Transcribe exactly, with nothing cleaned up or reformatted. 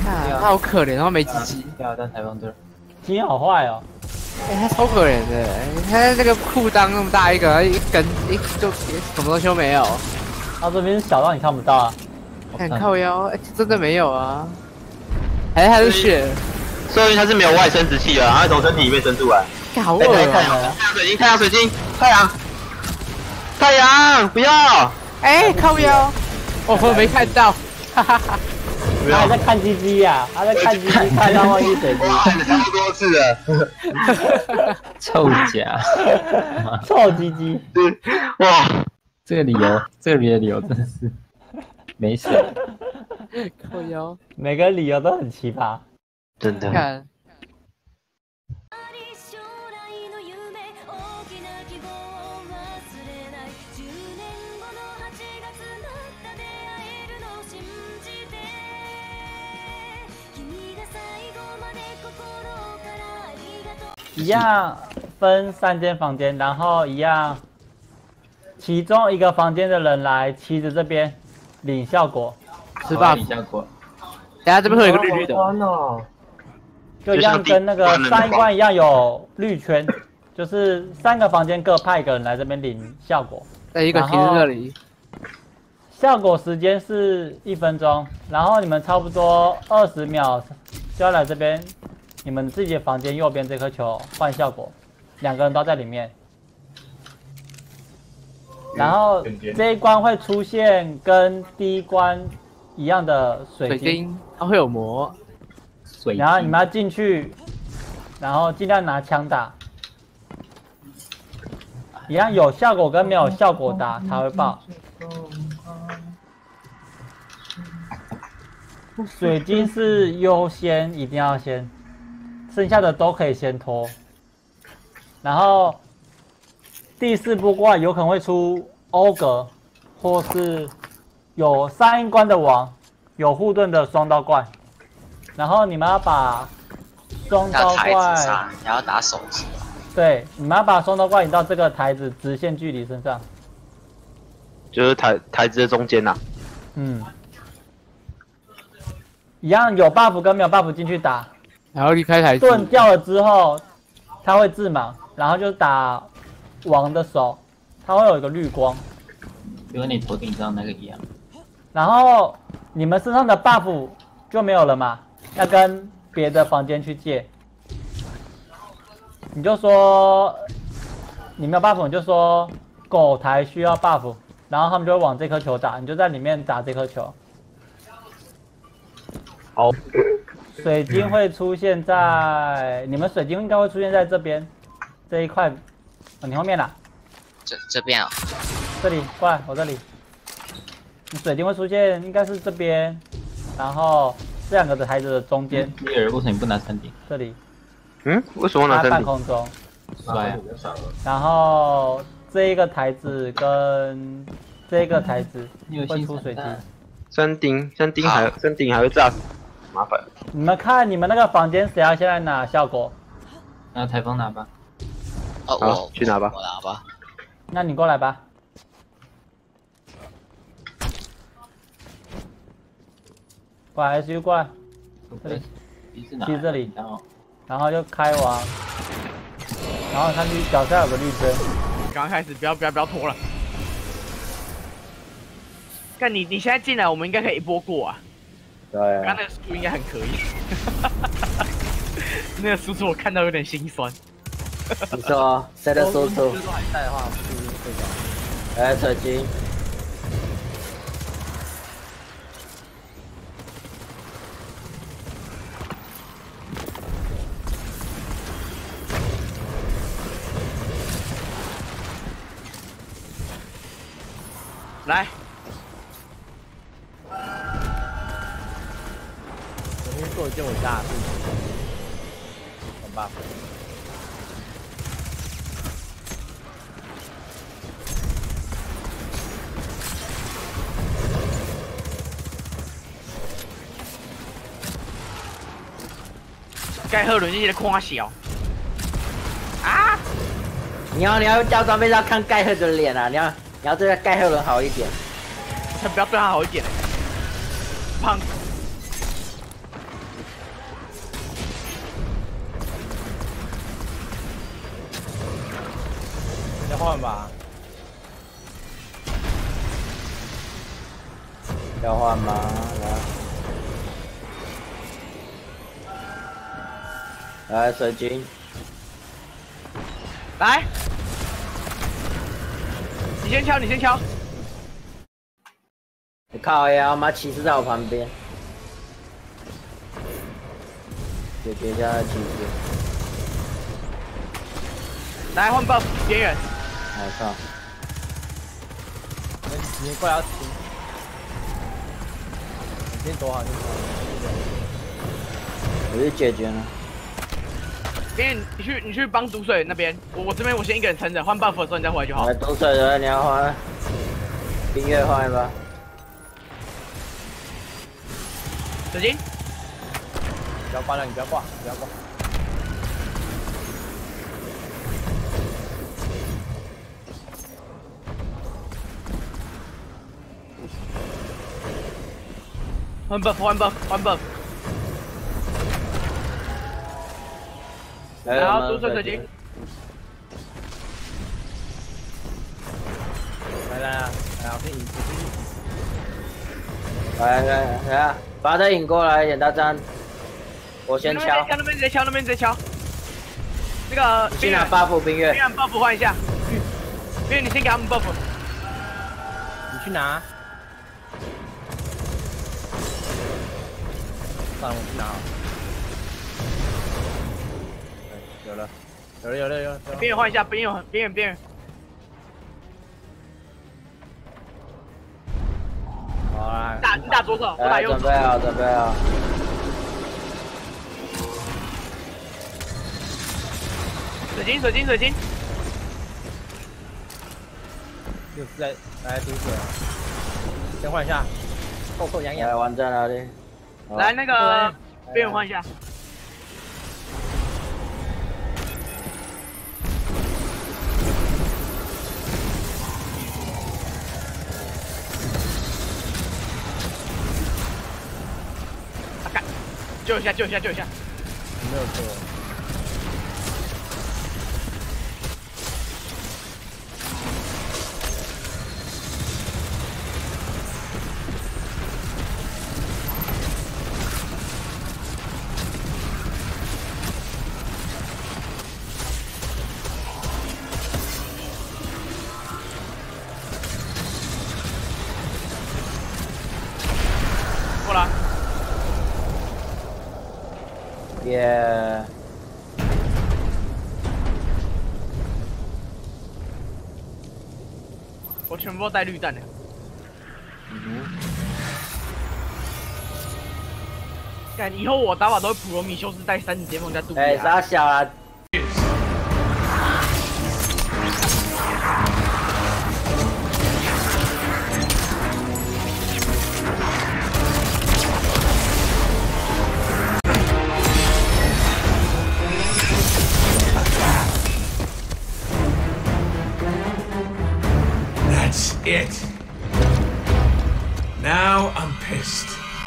看他好可怜，然后没鸡鸡。 要当台风队， 鸡好坏哦。 哎、欸，他超可怜的，他那个裤裆那么大一个，一根一就什么东西都没有。 他这边小到你看不到啊。 看靠腰，欸、真的没有啊。哎，还是血。 说明他是没有外生殖器啊，他从身体里面生出来。 好恶啊！ 太阳水晶，太阳水晶，太阳，太阳，不要！ 哎、欸，靠腰，哦，我没看到，哈哈哈。 他还在看鸡鸡呀，他在看鸡鸡，看到万一水晶。 看了超多次了。 臭假， 臭鸡鸡。 哇， 这个理由，这个理由真的是没死。 靠腰， 每个理由都很奇葩。 真的。 看。 一样分三间房间，然后一样，其中一个房间的人来旗子这边领效果， 是吧？ 领效果。 等下这边会有一个绿绿的， 就一样跟那个上一关一样有绿圈，就是三个房间各派一个人来这边领效果。 在一个旗子这里， 效果时间是一分钟，然后你们差不多二十秒就要来这边。你们自己的房间右边这颗球换效果，两个人都在里面。然后这一关会出现跟第一关一样的水晶， 它会有魔。 水晶。 然后你们要进去，然后尽量拿枪打。一样有效果跟没有效果打才会爆。水晶是优先，一定要先。剩下的都可以先拖，然后第四波怪有可能会出欧格，或是有上一关的王，有护盾的双刀怪，然后你们要把双刀怪， 你要打手指， 对，你们要把双刀怪引到这个台子直线距离身上， 就是台台子的中间呐、啊。 嗯，一样有 buff 跟没有 buff 进去打。 然后离开台子， 盾掉了之后，他会自盲，然后就打王的手，他会有一个绿光， 就跟你头顶上那个一样。 然后你们身上的 buff 就没有了嘛，要跟别的房间去借。你就说你没有 buff，你就说狗台需要 buff， 然后他们就会往这颗球打，你就在里面打这颗球。 好。 水晶会出现在你们水晶应该会出现在这边这一块，哦、你后面啦。 这这边啊、哦， 这里过来，我这里。你水晶会出现应该是这边，然后这两个的台子的中间。 你尔为什么你不拿山顶？ 这里。 嗯？为什么拿山顶？ 半空中。 帅啊！ 然后这一个台子跟这一个台子会出水晶。 山顶，山顶还山顶还会炸死。麻烦。 你们看你们那个房间谁要先来拿效果？ 那台风拿吧。 哦，我去拿吧。 我拿吧。 那你过来吧。过来 S U 过来。这里。 其实这里。然后就开王。然后看绿脚下有个绿针。 刚开始不要不要不要拖了。看你你现在进来，我们应该可以一波过啊。 对、啊， 刚那个输出应该很可以，那个输出我看到有点心酸。 你说谁的输出？ 输出还在的话，输出最高。 哎，水晶。 来。做一件伟大的事情，很棒。盖赫伦进去的夸小啊！ 你要你要掉装备要看盖赫的脸啊！你要你要对盖赫伦好一点， 才不要对他好一点，胖。 来水晶， 来，你先敲，你先敲。 你靠呀！妈骑士在我旁边，解决一下骑士。 来换 buff 边缘。 我操！ 你你过来要停，你先躲好，你先躲好。 我去解决了。 边缘，你去你去帮毒水那边，我我这边我先一个人撑着，换 buff 的时候你再回来就好。 来，毒水的你要换，冰月换吧。 水晶， 不要挂了，你不要挂，不要挂。 换 buff 换 buff 换 buff。 来， 然后我们毒水水晶。 来来来，来，我给你， 来来来，把他引过来一点，大战。我先敲。 那边直接敲，那边直接敲。那个去拿 buff 冰月。 冰月 buff 换一下。冰月你先给他们 buff。 你去拿。算了，我去拿了。有了，有了，有了，有了。 边缘换一下，边缘边缘边缘。 好啦， 打你打左手，我打来， 右手。 准备好，准备好。 水晶水晶水晶。 就是在来毒水，先换一下，臭臭痒痒。 来，玩在哪里？ 来那个边缘换一下。啊干！救一下救一下救一下！ 没有救。 过来。 耶！ 我全部都带绿弹的。 嗯干，以后我打法都会普罗米修斯带三级巅峰加杜比亚。 哎，傻小啊！ That's it. Now I'm pissed.